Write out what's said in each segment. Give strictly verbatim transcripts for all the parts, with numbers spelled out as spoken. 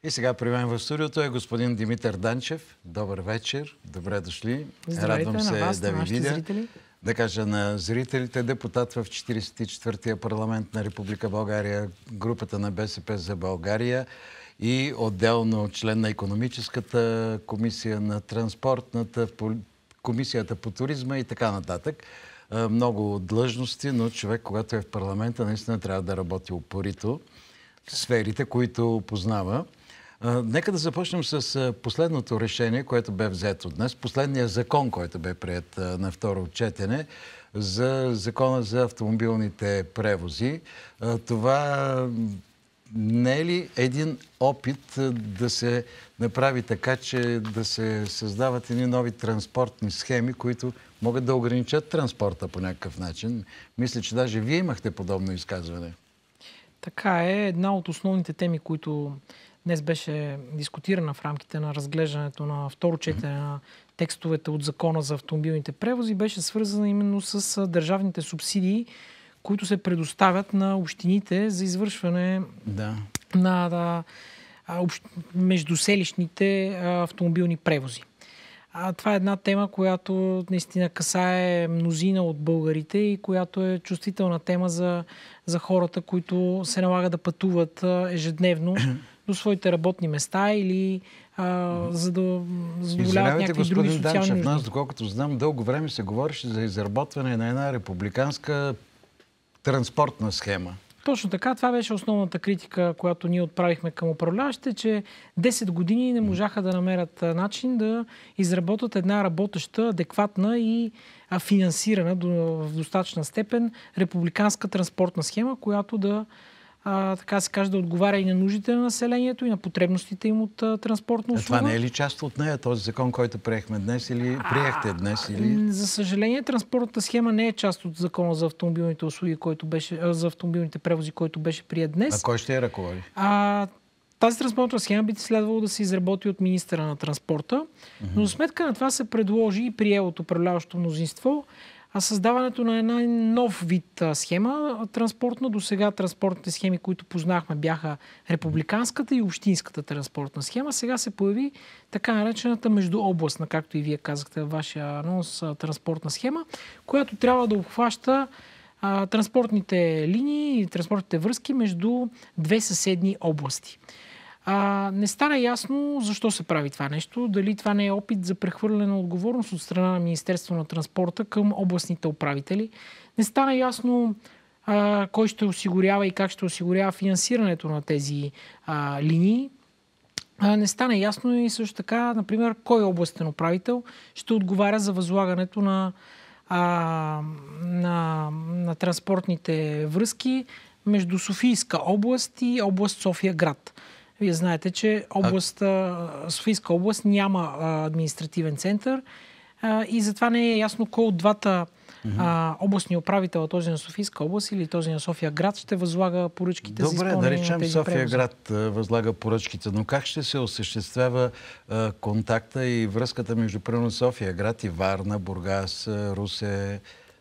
И сега при мен в студиото е господин Димитър Данчев. Добър вечер, добре дошли. Здравейте. Радвам се на вас, да на ви видя. Зрители. Да кажа на зрителите, депутат в четиридесет и четвъртия парламент на Република България, групата на БСП за България и отделно член на икономическата комисия, на транспортната, комисията по туризма и така нататък. Много длъжности, но човек, когато е в парламента, наистина трябва да работи упорито в сферите, които познава. Нека да започнем с последното решение, което бе взето днес. Последният закон, който бе приет на второ четене за закона за автомобилните превози. Това не е ли един опит да се направи така, че да се създават едни нови транспортни схеми, които могат да ограничат транспорта по някакъв начин? Мисля, че даже вие имахте подобно изказване. Така е. Една от основните теми, които днес беше дискутирана в рамките на разглеждането на второ четене на текстовете от закона за автомобилните превози, беше свързана именно с държавните субсидии, които се предоставят на общините за извършване да. на да, общ... междуселищните автомобилни превози. А, това е една тема, която наистина касае мнозина от българите и която е чувствителна тема за, за хората, които се налага да пътуват ежедневно до своите работни места или а, за да задоволяват някакви други социални Данчев, нужди. Нас, доколкото знам, дълго време се говореше за изработване на една републиканска транспортна схема. Точно така. Това беше основната критика, която ние отправихме към управляващите, че десет години не можаха да намерят начин да изработят една работеща, адекватна и финансирана в достатъчна степен републиканска транспортна схема, която да, а, така се каже, да отговаря и на нуждите на населението, и на потребностите им от а, транспортна услуга. Това не е ли част от нея, този закон, който приехме днес или приехте днес? Или... За съжаление, транспортната схема не е част от закона за автомобилните услуги, който беше, за автомобилните превози, който беше приет днес. А кой ще я ръководи? А, тази транспортна схема би следвало да се изработи от министъра на транспорта, mm-hmm. но за сметка на това се предложи и прие от управляващото мнозинство а създаването на една нов вид а, схема транспортна. До сега транспортните схеми, които познахме, бяха републиканската и общинската транспортна схема. Сега се появи така наречената междуобластна, както и вие казахте във вашия анонс, а, транспортна схема, която трябва да обхваща а, транспортните линии и транспортните връзки между две съседни области. А, не стана ясно защо се прави това нещо. Дали това не е опит за прехвърляне на отговорност от страна на Министерството на транспорта към областните управители. Не стана ясно а, кой ще осигурява и как ще осигурява финансирането на тези а, линии. А, не стана ясно и също така, например, кой областен управител ще отговаря за възлагането на, а, на, на транспортните връзки между Софийска област и област София град. Вие знаете, че област, Софийска област няма а, административен център а, и затова не е ясно кой от двата а, областни управител, този на Софийска област или този на София град, ще възлага поръчките. Добре, за изпълнение на тези превози. Добре, да речем София град възлага поръчките, но как ще се осъществява а, контакта и връзката между примерно София град и Варна, Бургас, Русе?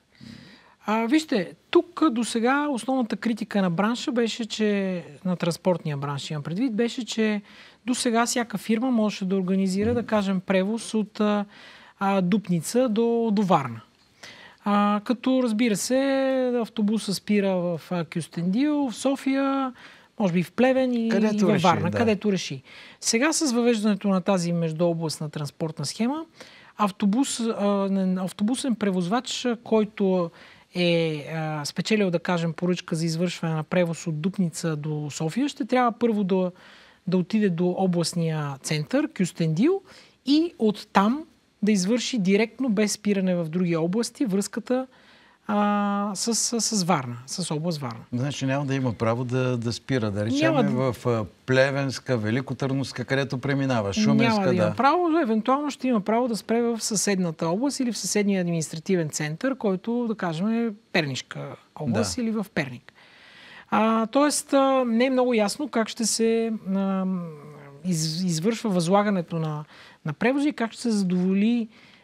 А, вижте, тук до сега основната критика на бранша беше, че на транспортния бранш имам предвид, беше, че до сега всяка фирма може да организира, да кажем, превоз от а, Дупница до, до Варна. А, като, разбира се, автобуса спира в Кюстендил, в София, може би в Плевен и, и във Варна, да. където реши. Сега с въвеждането на тази междуобластна транспортна схема, автобус, а, автобусен превозвач, който е а, спечелил, да кажем, поръчка за извършване на превоз от Дупница до София, ще трябва първо да, да отиде до областния център, Кюстендил, и оттам да извърши директно, без спиране в други области, връзката а, с, с, с Варна, с област Варна. Значи няма да има право да, да спира, да речем да... в Плевенска, Великотърновска, където преминава, Шуменска. Няма да има да. право, но евентуално ще има право да спре в съседната област или в съседния административен център, който, да кажем, е Пернишка област да. или в Перник. А, тоест, а, не е много ясно как ще се а, из, извършва възлагането на, на превози, как ще се задоволи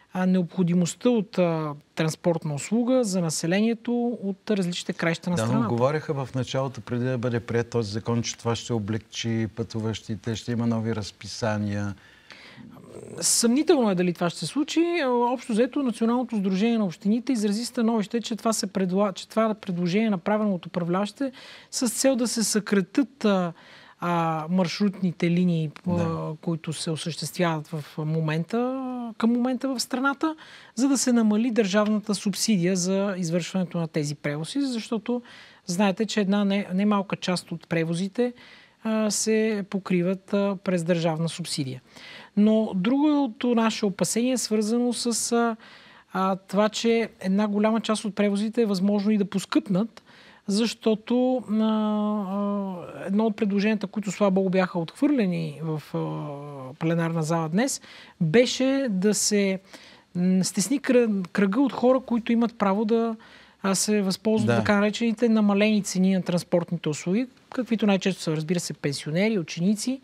а, необходимостта от а, транспортна услуга за населението от различните краища на да, страната. но говореха в началото, преди да бъде приет този закон, че това ще облегчи пътуващите, ще има нови разписания. Съмнително е дали това ще се случи. Общо взето Националното сдружение на общините изрази становище, че това, се предла... че това предложение е направено от управляващите с цел да се съкратят а, а, маршрутните линии, да. а, които се осъществяват в момента, към момента в страната, за да се намали държавната субсидия за извършването на тези превози, защото знаете, че една немалка не част от превозите а, се покриват а, през държавна субсидия. Но другото наше опасение е свързано с а, а, това, че една голяма част от превозите е възможно и да поскъпнат, защото а, а, едно от предложенията, които слава богу бяха отхвърлени в а, пленарна зала днес, беше да се стесни кръга от хора, които имат право да а, се възползват да. така наречените намалени цени на транспортните услуги, каквито най-често са, разбира се, пенсионери, ученици.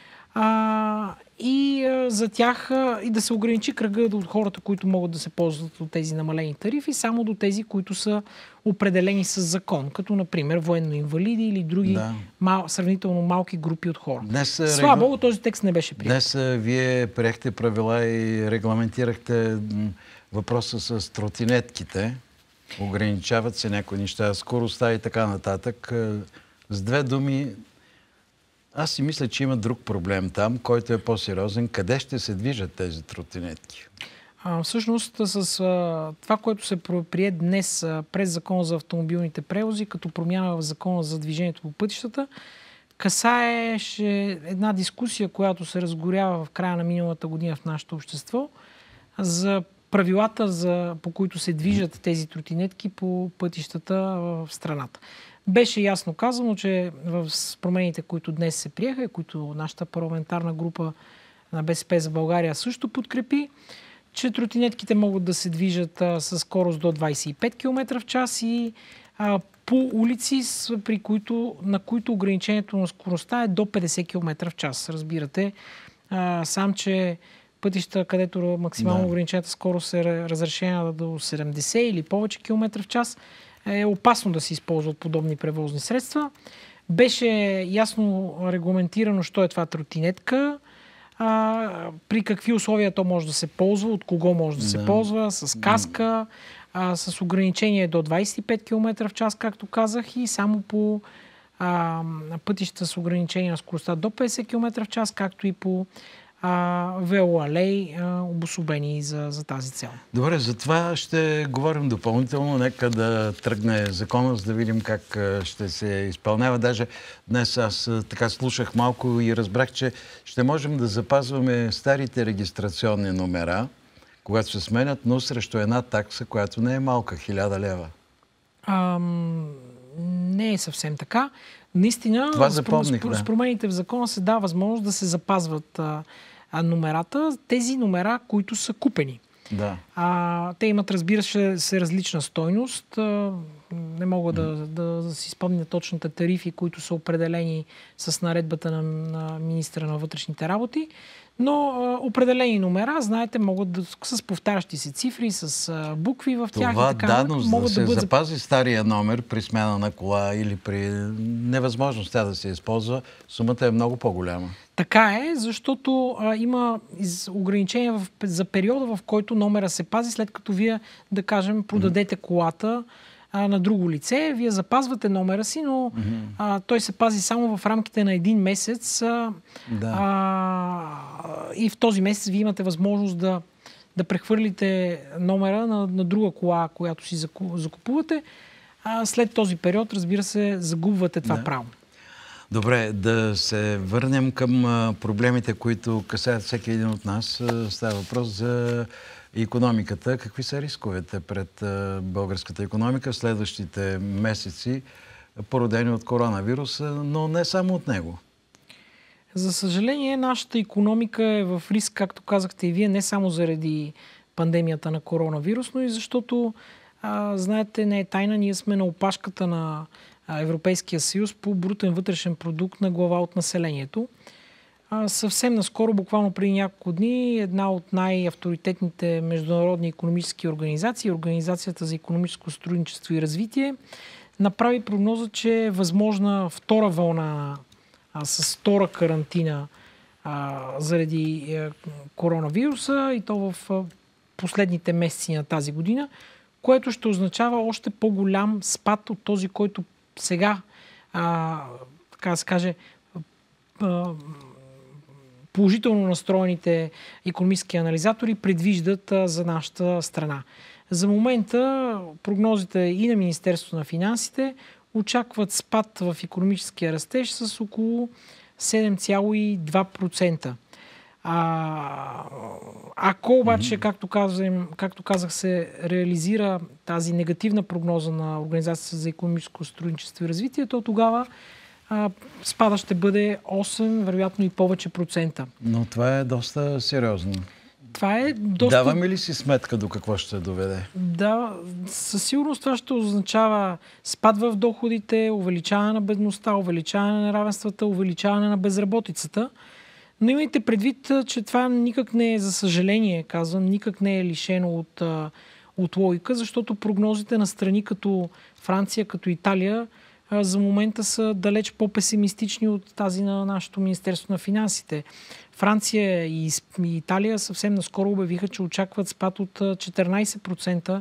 А, и а, за тях а, и да се ограничи кръга от хората, които могат да се ползват от тези намалени тарифи, само до тези, които са определени с закон, като например военно-инвалиди или други да. мал, сравнително малки групи от хора. Днес, Слава регла... Богу, този текст не беше прият. Днес а, вие приехте правила и регламентирахте въпроса с тротинетките. Ограничават се някои неща, скоростта и така нататък. С две думи, аз си мисля, че има друг проблем там, който е по-сериозен. Къде ще се движат тези тротинетки? А, всъщност, с а, това, което се прие днес а, през Закона за автомобилните превози, като промяна в Закона за движението по пътищата, касаеше една дискусия, която се разгорява в края на миналата година в нашето общество, за правилата, за, по които се движат тези тротинетки по пътищата в страната. Беше ясно казано, че в промените, които днес се приеха и които нашата парламентарна група на БСП за България също подкрепи, че тротинетките могат да се движат а, със скорост до двадесет и пет километра в час и а, по улици, при които, на които ограничението на скоростта е до петдесет километра в час. Разбирате, а, сам, че пътища, където максимално да. ограничената скорост е разрешена до седемдесет или повече километра в час, е опасно да се използват подобни превозни средства. Беше ясно регламентирано, що е това тротинетка, а, при какви условия то може да се ползва, от кого може да, да. се ползва, с каска, а, с ограничение до двадесет и пет километра в час, както казах, и само по а, пътища с ограничение на скоростта до петдесет километра в час, както и по велоалей, обособени за, за тази цел. Добре, за това ще говорим допълнително. Нека да тръгне закона, за да видим как ще се изпълнява. Даже днес аз така слушах малко и разбрах, че ще можем да запазваме старите регистрационни номера, когато се сменят, но срещу една такса, която не е малка, хиляда лева. Ам, не е съвсем така. Наистина, това запомних, с, с, с промените в закона се дава възможност да се запазват а, а, номерата, тези номера, които са купени. Да. А, те имат, разбира се, различна стойност. А, не мога да, да, да си спомня точните тарифи, които са определени с наредбата на, на министъра на вътрешните работи. Но а, определени номера, знаете, могат да с повтарящи се цифри, с а, букви в тях. Това и така, да, но за да се да бъдат... запази стария номер при смяна на кола или при невъзможност тя да се използва, сумата е много по-голяма. Така е, защото а, има из... ограничения в... за периода, в който номера се пази, след като вие, да кажем, продадете колата а, на друго лице. Вие запазвате номера си, но mm-hmm. а, той се пази само в рамките на един месец. А, да. а, и в този месец вие имате възможност да, да прехвърлите номера на, на друга кола, която си закупувате. А след този период, разбира се, загубвате това да. право. Добре, да се върнем към проблемите, които касаят всеки един от нас. Става въпрос за икономиката. Какви са рисковете пред българската икономика в следващите месеци, породени от коронавируса, но не само от него? За съжаление, нашата икономика е в риск, както казахте и вие, не само заради пандемията на коронавирус, но и защото, а, знаете, не е тайна, ние сме на опашката на Европейския съюз по брутен вътрешен продукт на глава от населението. А, съвсем наскоро, буквално преди няколко дни, една от най-авторитетните международни икономически организации, Организацията за икономическо сътрудничество и развитие, направи прогноза, че е възможна втора вълна а, с втора карантина а, заради а, коронавируса, и то в а, последните месеци на тази година, което ще означава още по-голям спад от този, който сега, а, така да се каже, а, положително настроените икономически анализатори предвиждат а, за нашата страна. За момента прогнозите и на Министерството на финансите очакват спад в икономическия растеж с около седем цяло и две процента. А, ако обаче, както, казвам, както казах, се реализира тази негативна прогноза на Организацията за икономическо сътрудничество и развитие, то тогава а, спада ще бъде осем, вероятно и повече процента. Но това е доста сериозно. Това е доста... Даваме ли си сметка до какво ще доведе? Да, със сигурност това ще означава спад в доходите, увеличаване на бедността, увеличаване на неравенствата, увеличаване на безработицата. Но имайте предвид, че това никак не е, за съжаление, казвам, никак не е лишено от, от логика, защото прогнозите на страни като Франция, като Италия за момента са далеч по-песимистични от тази на нашето Министерство на финансите. Франция и Италия съвсем наскоро обявиха, че очакват спад от четиринайсет процента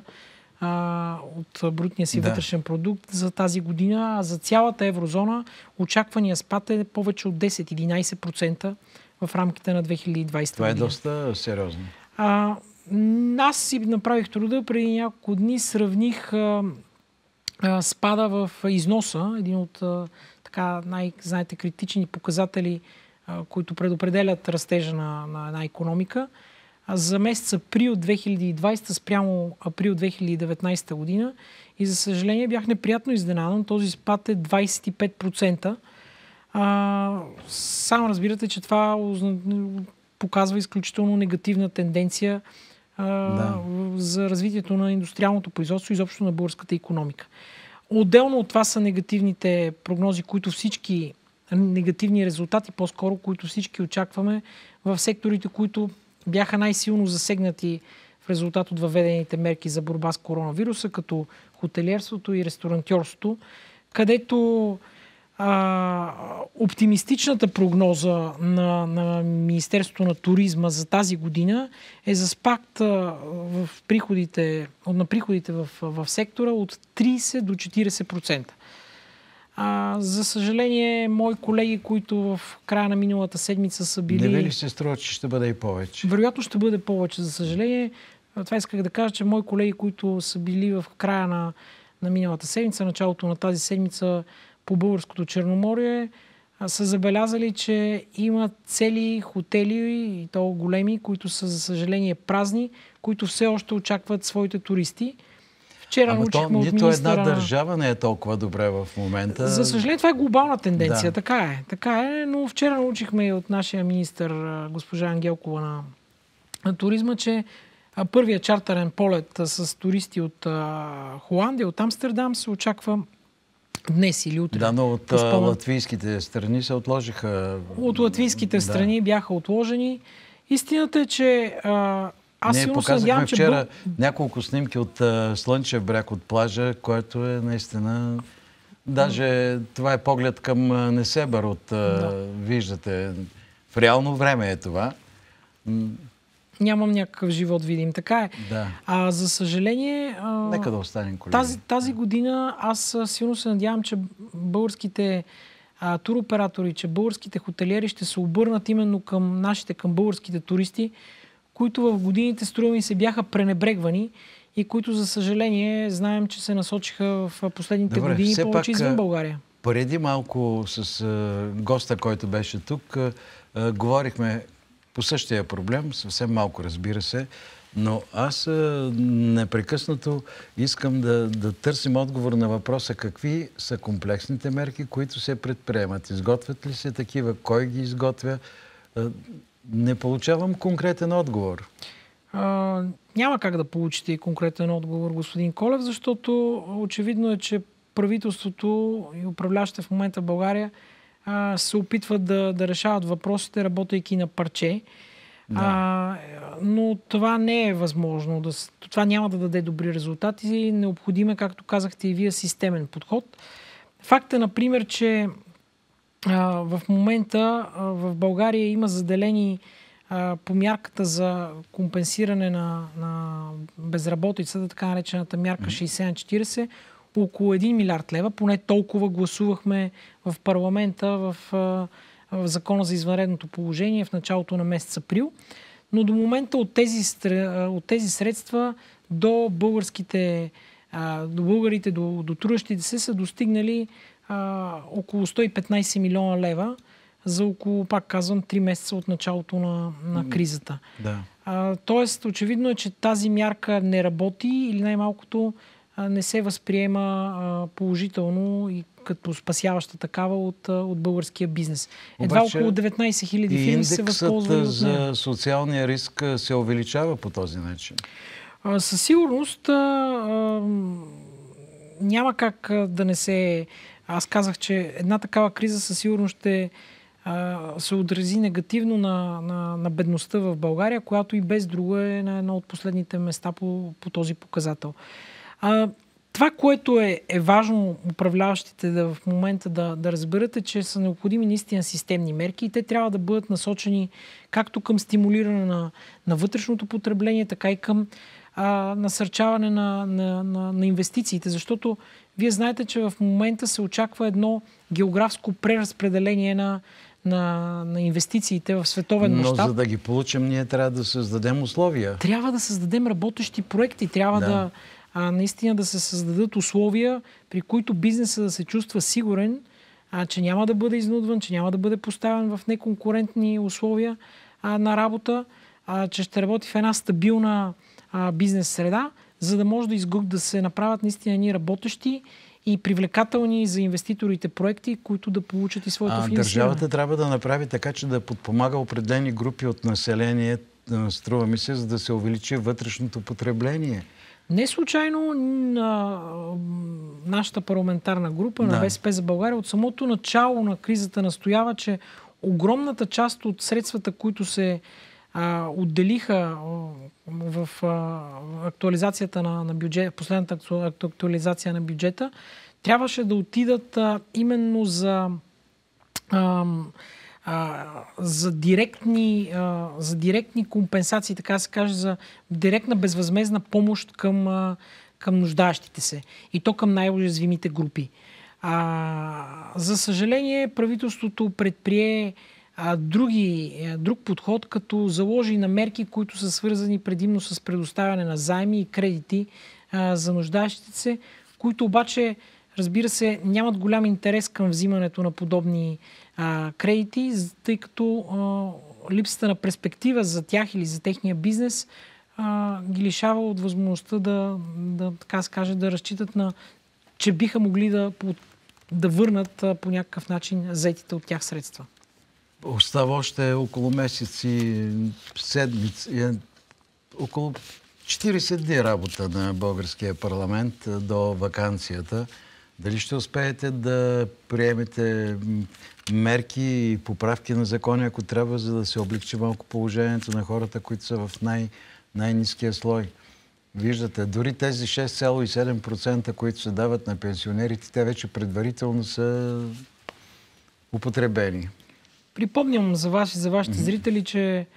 от брутния си да. вътрешен продукт за тази година, а за цялата еврозона очаквания спад е повече от десет-единайсет процента в рамките на две хиляди и двайсета година. Това е година. доста сериозно. А, аз си направих труда, преди няколко дни сравних а, а, спада в износа, един от а, така най-знаете критични показатели, а, които предопределят растежа на, на една икономика. А за месец април две хиляди и двайсета спрямо април две хиляди и деветнайсета година, и за съжаление бях неприятно изненадан. Този спад е двайсет и пет процента. А, сам разбирате, че това показва изключително негативна тенденция а, да. за развитието на индустриалното производство и изобщо на българската икономика. Отделно от това са негативните прогнози, които всички, негативни резултати по-скоро, които всички очакваме в секторите, които бяха най-силно засегнати в резултат от въведените мерки за борба с коронавируса, като хотелиерството и ресторантьорството, където а, оптимистичната прогноза на, на Министерството на туризма за тази година е за спад в приходите, на приходите в, в сектора от трийсет до четирийсет процента. А, за съжаление, мои колеги, които в края на миналата седмица са били... Не ви ли се струва, че ще бъде и повече? Вероятно ще бъде повече, за съжаление. Това исках да кажа, че мои колеги, които са били в края на, на миналата седмица, началото на тази седмица по Българското Черноморие, са забелязали, че има цели хотели, и то големи, които са, за съжаление, празни, които все още очакват своите туристи. Вчера Ама научихме то, от нито министъра... една държава не е толкова добре в момента. За съжаление, това е глобална тенденция. Да. Така е. Така е, но вчера научихме и от нашия министър госпожа Ангелкова на, на туризма, че първият чартерен полет с туристи от а, Холандия, от Амстердам се очаква днес или утре. Да, но от а, латвийските страни се отложиха. От латвийските да. страни бяха отложени. Истината е, че а, аз Ние показахме надявам, вчера че... няколко снимки от а, Слънчев бряг от плажа, което е наистина... Даже това е поглед към а, Несебър от... А, да. Виждате, в реално време е това. Нямам някакъв живот, видим. Така е. Да. А за съжаление... А, Нека да останем, колеги. Тази, тази година аз силно се надявам, че българските а, туроператори, че българските хотелиери ще се обърнат именно към нашите, към българските туристи, които в годините, струва ми се, бяха пренебрегвани и които, за съжаление, знаем, че се насочиха в последните Добре, години повече извън България. Преди малко с а, госта, който беше тук, а, а, говорихме по същия проблем, съвсем малко, разбира се, но аз а, непрекъснато искам да, да търсим отговор на въпроса какви са комплексните мерки, които се предприемат. Изготвят ли се такива? Кой ги изготвя? А, не получавам конкретен отговор. А, няма как да получите и конкретен отговор, господин Колев, защото очевидно е, че правителството и управляващите в момента в България а, се опитват да, да решават въпросите, работейки на парче. Да. А, но това не е възможно. Да, това няма да даде добри резултати. Необходим е, както казахте и вие, системен подход. Факт е, например, че а, в момента а, в България има заделени а, по мярката за компенсиране на, на безработицата, така наречената мярка шейсет на четирийсет, около един милиард лева. Поне толкова гласувахме в парламента в, в Закона за извънредното положение в началото на месец април. Но до момента от тези, от тези средства до българските, до българите, до, до трудещите се са достигнали а, около сто и петнайсет милиона лева за около, пак казвам, три месеца от началото на, на кризата. Да. А, тоест, очевидно е, че тази мярка не работи или най-малкото не се възприема а, положително и като спасяваща такава от, от българския бизнес. Едва Обаче, около деветнайсет хиляди фирми се възползвали от нея. за социалния риск се увеличава по този начин? А, със сигурност а, а, няма как а, да не се... Аз казах, че една такава криза със сигурност ще а, се отрази негативно на, на, на бедността в България, която и без друго е на едно от последните места по, по този показател. А, това, което е, е важно управляващите да в момента да, да разберат, е, че са необходими наистина системни мерки и те трябва да бъдат насочени както към стимулиране на, на вътрешното потребление, така и към а, насърчаване на, на, на, на инвестициите. Защото вие знаете, че в момента се очаква едно географско преразпределение на, на, на инвестициите в световен мащаб. Но за да ги получим, ние трябва да създадем условия. Трябва да създадем работещи проекти. Трябва да, да а, наистина да се създадат условия, при които бизнесът да се чувства сигурен, а, че няма да бъде изнудван, че няма да бъде поставен в неконкурентни условия а, на работа, а, че ще работи в една стабилна а, бизнес среда, за да може да, изгуб, да се направят наистина ни работещи и привлекателни за инвеститорите проекти, които да получат и своето финансиране. Държавата трябва да направи така, че да подпомага определени групи от население, струва ми се, за да се увеличи вътрешното потребление. Не случайно на нашата парламентарна група на да. БСП за България от самото начало на кризата настоява, че огромната част от средствата, които се а, отделиха в а, актуализацията на, на бюджет, последната актуализация на бюджета, трябваше да отидат а, именно за а, а, за, директни, а, за директни компенсации, така се каже, за директна безвъзмездна помощ към, а, към нуждаещите се. И то към най-уязвимите групи. А, за съжаление, правителството предприе а, други, а, друг подход, като заложи на мерки, които са свързани предимно с предоставяне на заеми и кредити а, за нуждаещите се, които обаче, разбира се, нямат голям интерес към взимането на подобни а, кредити, тъй като а, липсата на перспектива за тях или за техния бизнес а, ги лишава от възможността да, да, така се каже, да разчитат на, че биха могли да, да върнат а, по някакъв начин заетите от тях средства. Остава още около месеци, седмици, около четирийсет дни работа на българския парламент до ваканцията. Дали ще успеете да приемете мерки и поправки на закони, ако трябва, за да се облегчи малко положението на хората, които са в най- най-ниския слой? Виждате, дори тези шест цяло и седем процента, които се дават на пенсионерите, те вече предварително са употребени. Припомням за вас и за вашите mm-hmm. зрители, че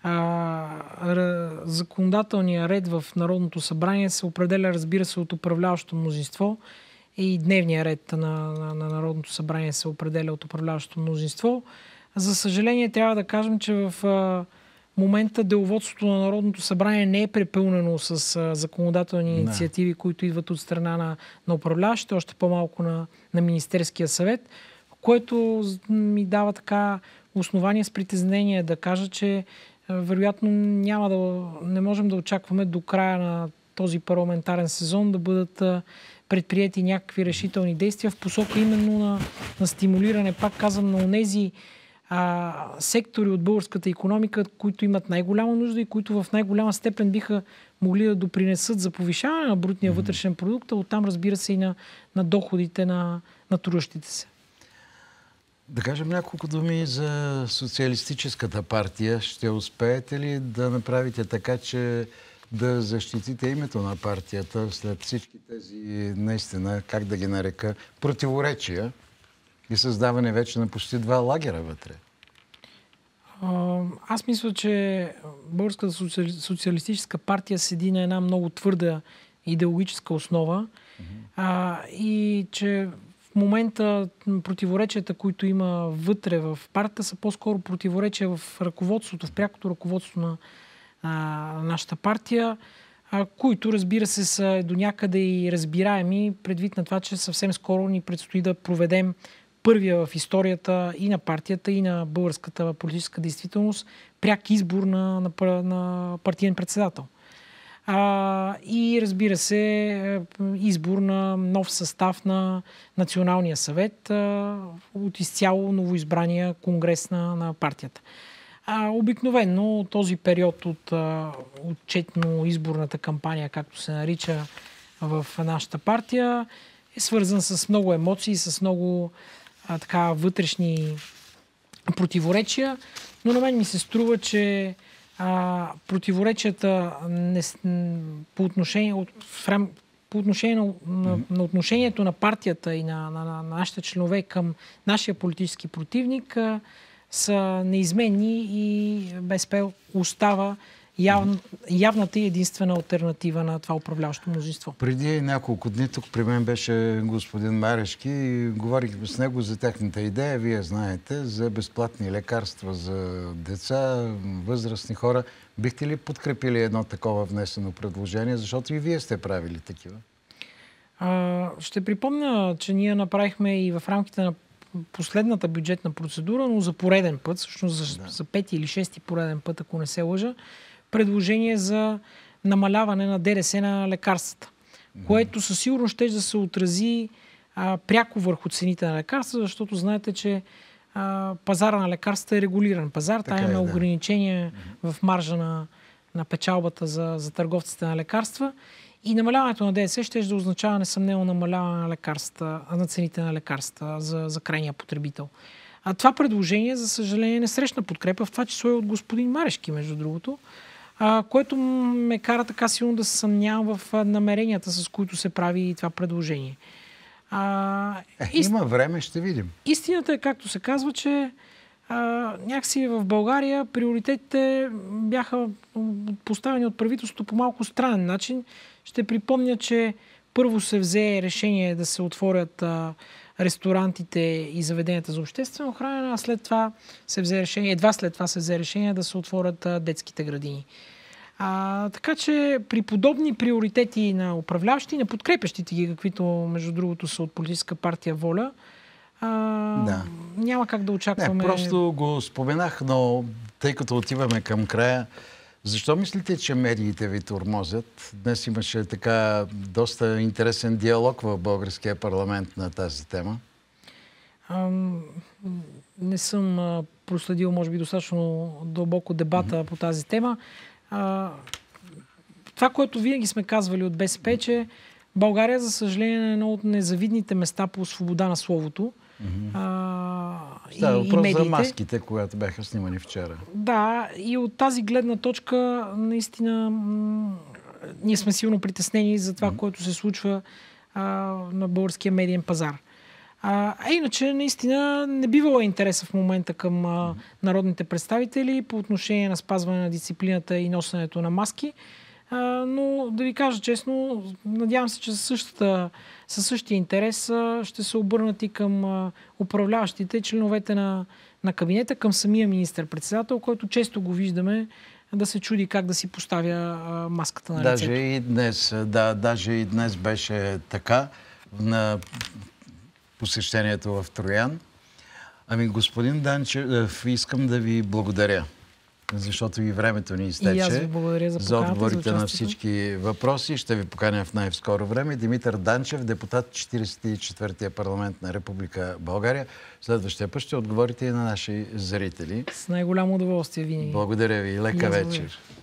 а, законодателният ред в Народното събрание се определя, разбира се, от управляващото мнозинство и дневния ред на, на, на Народното събрание се определя от управляващото мнозинство. За съжаление, трябва да кажем, че в а, момента деловодството на Народното събрание не е препълнено с а, законодателни инициативи, не. които идват от страна на, на управляващите, още по-малко на, на Министерския съвет, което ми дава така основание с притеснение да кажа, че а, вероятно няма да, не можем да очакваме до края на този парламентарен сезон да бъдат а, предприети някакви решителни действия в посока именно на, на стимулиране, пак казвам, на онези а, сектори от българската икономика, които имат най-голяма нужда и които в най-голяма степен биха могли да допринесат за повишаване на брутния вътрешен продукт, а оттам, разбира се, и на, на доходите на, на трудещите се. Да кажем няколко думи за Социалистическата партия. Ще успеете ли да направите така, че да защитите името на партията след всички тези, наистина, как да ги нарека, противоречия и създаване вече на почти два лагера вътре? Аз мисля, че Българската социалистическа партия седи на една много твърда идеологическа основа mm-hmm. а, и че в момента противоречията, които има вътре в партията, са по-скоро противоречия в ръководството, в прякото ръководство на а, нашата партия, а, които, разбира се, са до някъде и разбираеми, предвид на това, че съвсем скоро ни предстои да проведем първия в историята и на партията, и на българската политическа действителност пряк избор на, на, на партиен председател. А, и, разбира се, избор на нов състав на Националния съвет а, от изцяло новоизбрания конгрес на, на партията. А, обикновено този период от а, отчетно-изборната кампания, както се нарича в нашата партия, е свързан с много емоции, с много а, така вътрешни противоречия, но на мен ми се струва, че а, противоречията не, по отношение, от, по отношение на, на, на отношението на партията и на, на, на нашите членове към нашия политически противник а, са неизменни и БСП остава яв, явната и единствена алтернатива на това управляващо мнозинство. Преди няколко дни тук при мен беше господин Марешки и говорихме с него за техната идея, вие знаете, за безплатни лекарства за деца, възрастни хора. Бихте ли подкрепили едно такова внесено предложение, защото и вие сте правили такива? А, ще припомня, че ние направихме и в рамките на последната бюджетна процедура, но за пореден път, всъщност за, да. за пети или шести пореден път, ако не се лъжа, предложение за намаляване на ДДС на лекарствата, mm-hmm. което със сигурност ще да се отрази а, пряко върху цените на лекарства, защото знаете, че а, пазара на лекарствата е регулиран пазар. Там имаме да. ограничения mm-hmm. в маржа на, на печалбата за, за търговците на лекарства. И намаляването на ДДС ще да означава несъмнено намаляване на лекарства, на цените на лекарства за, за крайния потребител. А това предложение, за съжаление, не срещна подкрепа, в това число и от господин Марешки, между другото, а, което ме кара така силно да се съмнявам в намеренията, с които се прави това предложение. А, е, ист... Има време, ще видим. Истината е, както се казва, че а, някакси в България приоритетите бяха поставени от правителството по малко странен начин. Ще припомня, че първо се взе решение да се отворят а, ресторантите и заведенията за обществено хранене, а след това се взе решение, едва след това се взе решение да се отворят а, детските градини. А, така че при подобни приоритети на управляващи, на подкрепящите ги, каквито между другото са от политическа партия Воля, а, да. няма как да очакваме... Не, просто го споменах, но тъй като отиваме към края, защо мислите, че медиите ви тормозят? Днес имаше така доста интересен диалог в българския парламент на тази тема. А, не съм а, проследил, може би, достатъчно дълбоко дебата mm-hmm. по тази тема. А, това, което винаги сме казвали от БСП, че България, за съжаление, е едно от незавидните места по свобода на словото. Mm-hmm. А, Става въпрос за маските, когато бяха снимани вчера. Да, и от тази гледна точка наистина м- ние сме силно притеснени за това, mm-hmm. което се случва а, на българския медиен пазар. А, а иначе, наистина, не бивала интереса в момента към а, народните представители по отношение на спазване на дисциплината и носенето на маски. А, но, да ви кажа честно, надявам се, че със, същата, със същия интерес а, ще се обърнат и към а, управляващите, членовете на, на кабинета, към самия министър-председател, който често го виждаме да се чуди как да си поставя а, маската на лицето. Даже и днес, да, даже и днес беше така на посещението в Троян. Ами, господин Данчев, искам да ви благодаря, защото и времето ни изтече. И аз ви благодаря за поканата, за отговорите за на всички въпроси. Ще ви поканя в най-скоро време. Димитър Данчев, депутат четиридесет и четвъртия парламент на Република България. Следващия път ще отговорите и на наши зрители. С най-голямо удоволствие винаги. Благодаря ви. Лека вечер.